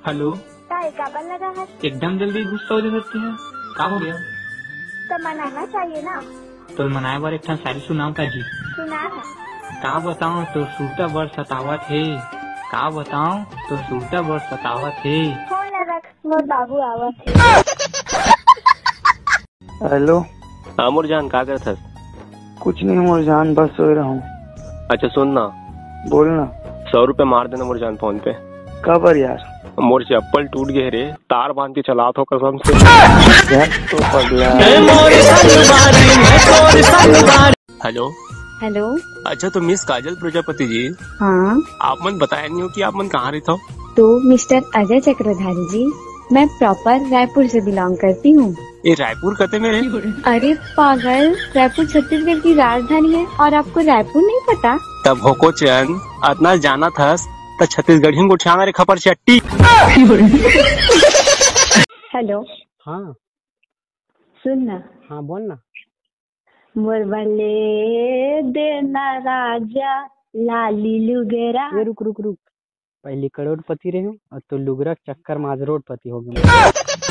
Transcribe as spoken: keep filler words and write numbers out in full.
Hello, काय का बन लगा है? एकदम जल्दी गुस्सा हो जाती है, का हो गया? तो मनाना चाहिए ना। तो मनाए बार एक ठन शायरी सुनाओ का जी। सुना है। का बताऊं तो सूटा बर सतावत है, का बताऊं तो सूटा बर सतावत है। फोन न रख, मोर बाबू आवत है। हेलो। हाँ मुरजान, का करत हस? कुछ नहीं मुरजान, बस सो रहा हूँ। अच्छा सुन ना, बोलना। सौ रुपए मार देना मुरजान फोन पे। कब यार? मोर चप्पल टूट गए रे, तार बांध के चला तो कसम से। यार तो पगला। Hello hello. अच्छा तो मिस काजल प्रजापति जी, हाँ आप मन बताया नहीं हो कि आप मन कहाँ रहते हो? तो मिस्टर अजय चक्रधारी जी, मैं प्रॉपर रायपुर से बिलोंग करती हूँ। ये रायपुर कहते मेरे? अरे पागल, रायपुर छत्तीसगढ़ की राजधानी है और आपको रायपुर नहीं पता? तब होको चंद अतना जाना था तो छत्तीसगढ़ी को उठाना रे खपर चट्टी। हेलो। हाँ सुन ना। हाँ बोल ना। मोर बल्ले देना राजा लाली लुगेरा। ये रुक रुक रुक, पहले करोड़पति रहे हो और तो लुगरा चक्कर माज रोडपति हो गए।